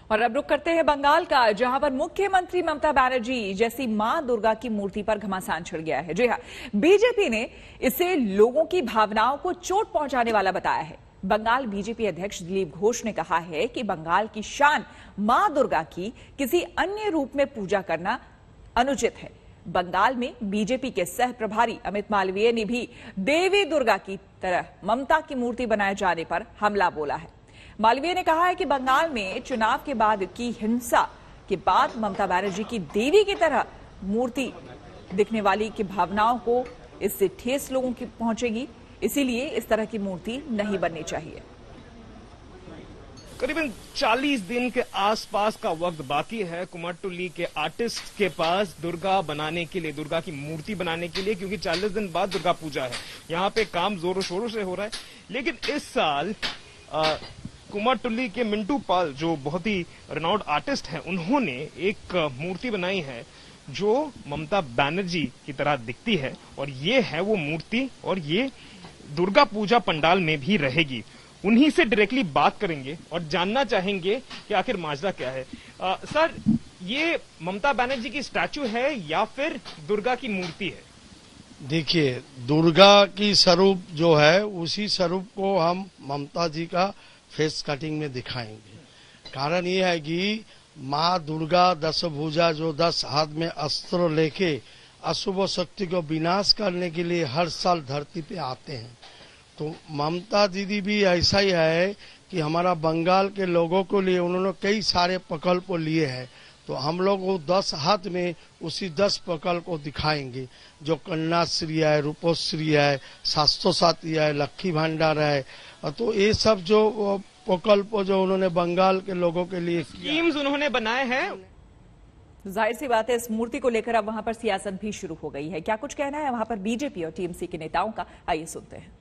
और अब रुक करते हैं बंगाल का, जहां पर मुख्यमंत्री ममता बनर्जी जैसी मां दुर्गा की मूर्ति पर घमासान छिड़ गया है। जी हां, बीजेपी ने इसे लोगों की भावनाओं को चोट पहुंचाने वाला बताया है। बंगाल बीजेपी अध्यक्ष दिलीप घोष ने कहा है कि बंगाल की शान मां दुर्गा की किसी अन्य रूप में पूजा करना अनुचित है। बंगाल में बीजेपी के सह प्रभारी अमित मालवीय ने भी देवी दुर्गा की तरह ममता की मूर्ति बनाए जाने पर हमला बोला है। मालवीय ने कहा है कि बंगाल में चुनाव के बाद की हिंसा के बाद ममता बनर्जी की देवी की तरह मूर्ति दिखने वाली की भावनाओं को इससे ठेस लोगों की पहुंचेगी, इसीलिए इस तरह की मूर्ति नहीं बननी चाहिए। करीबन 40 दिन के आसपास का वक्त बाकी है कुमारटुल्ली के आर्टिस्ट के पास दुर्गा बनाने के लिए, दुर्गा की मूर्ति बनाने के लिए, क्योंकि 40 दिन बाद दुर्गा पूजा है। यहाँ पे काम जोरों शोरों से हो रहा है। लेकिन इस साल कुमारटुल्ली के मिंटू पाल, जो बहुत ही रिनाउंड आर्टिस्ट हैं, उन्होंने एक मूर्ति बनाई है जो ममता बनर्जी की तरह दिखती है, और ये है वो मूर्ति, और ये दुर्गा पूजा पंडाल में भी रहेगी। उन्हीं से डायरेक्टली बात करेंगे और जानना चाहेंगे कि आखिर माजरा क्या है। सर, ये ममता बनर्जी की स्टैचू है या फिर दुर्गा की मूर्ति है? देखिए, दुर्गा की स्वरूप जो है उसी स्वरूप को हम ममता जी का फेस कटिंग में दिखाएंगे। कारण ये है कि माँ दुर्गा दशभुजा जो 10 हाथ में अस्त्र लेके अशुभ शक्ति को विनाश करने के लिए हर साल धरती पे आते हैं। तो ममता दीदी भी ऐसा ही है कि हमारा बंगाल के लोगों को लिए उन्होंने कई सारे प्रकल्प लिए हैं। तो हम लोग वो 10 हाथ में उसी 10 प्रकल्प को दिखाएंगे, जो कन्याश्री है, रूपोश्री है, शास्त्रो साथी है, लक्ष्मी भंडार है। तो ये सब जो प्रकल्प जो उन्होंने बंगाल के लोगों के लिए स्कीम्स उन्होंने बनाए हैं। जाहिर सी बात है, इस मूर्ति को लेकर अब वहां पर सियासत भी शुरू हो गई है। क्या कुछ कहना है वहां पर बीजेपी और टीएमसी के नेताओं का, आइए सुनते हैं।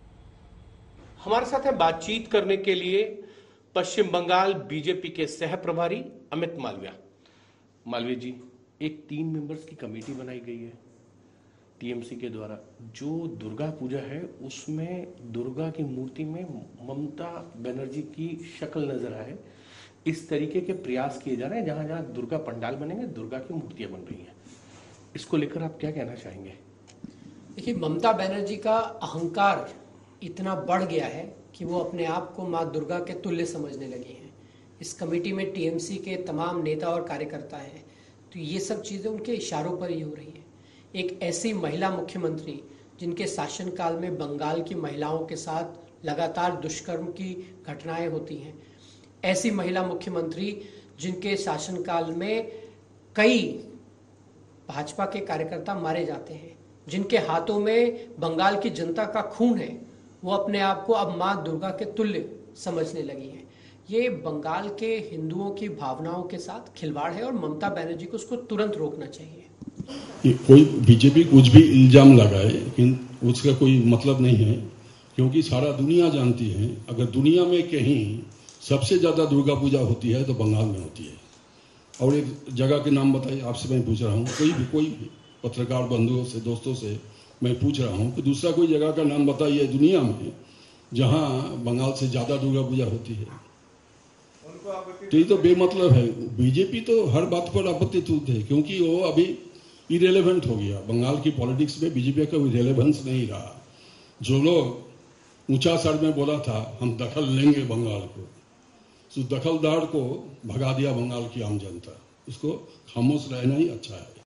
हमारे साथ है बातचीत करने के लिए पश्चिम बंगाल बीजेपी के सह प्रभारी अमित मालवीय। मालवीय जी, एक 3 मेंबर्स की कमेटी बनाई गई है टीएमसी के द्वारा। जो दुर्गा पूजा है उसमें दुर्गा की मूर्ति में ममता बनर्जी की शक्ल नजर आए, इस तरीके के प्रयास किए जा रहे हैं। जहां जहां दुर्गा पंडाल बनेंगे, दुर्गा की मूर्तियां बन रही हैं। इसको लेकर आप क्या कहना चाहेंगे? देखिए, ममता बनर्जी का अहंकार इतना बढ़ गया है कि वो अपने आप को माँ दुर्गा के तुल्य समझने लगी हैं। इस कमेटी में टीएमसी के तमाम नेता और कार्यकर्ता हैं। तो ये सब चीज़ें उनके इशारों पर ही हो रही हैं। एक ऐसी महिला मुख्यमंत्री जिनके शासनकाल में बंगाल की महिलाओं के साथ लगातार दुष्कर्म की घटनाएं होती हैं, ऐसी महिला मुख्यमंत्री जिनके शासनकाल में कई भाजपा के कार्यकर्ता मारे जाते हैं, जिनके हाथों में बंगाल की जनता का खून है, वो अपने आप को अब माँ दुर्गा के तुल्य समझने लगी हैं। ये बंगाल के हिंदुओं की भावनाओं के साथ खिलवाड़ है और ममता बनर्जी को उसको तुरंत रोकना चाहिए। कोई बीजेपी कुछ भी इल्जाम लगाए, लेकिन उसका कोई मतलब नहीं है, क्योंकि सारा दुनिया जानती है अगर दुनिया में कहीं सबसे ज्यादा दुर्गा पूजा होती है तो बंगाल में होती है। और एक जगह के नाम बताइए, आपसे मैं पूछ रहा हूँ, कोई भी पत्रकार बंधुओं से, दोस्तों से मैं पूछ रहा हूँ कि दूसरा कोई जगह का नाम बताइए दुनिया में जहां बंगाल से ज्यादा दुर्गा पूजा होती है। तो ये तो बेमतलब है। बीजेपी तो हर बात पर आपत्ति तुलते है, क्योंकि वो अभी इरेलेवेंट हो गया। बंगाल की पॉलिटिक्स में बीजेपी का कोई रेलेवेंस नहीं रहा। जो लोग ऊंचा सर में बोला था हम दखल लेंगे बंगाल को, उस दखलदार को भगा दिया बंगाल की आम जनता। उसको खामोश रहना ही अच्छा है।